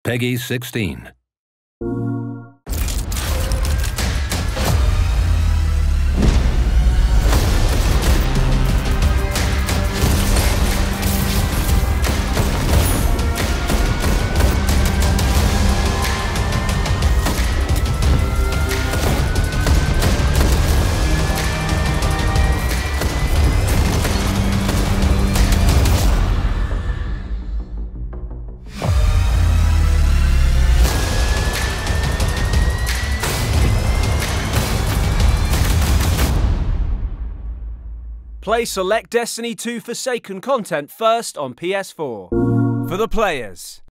Peggy 16. Play Select Destiny 2 Forsaken content first on PS4. For the players.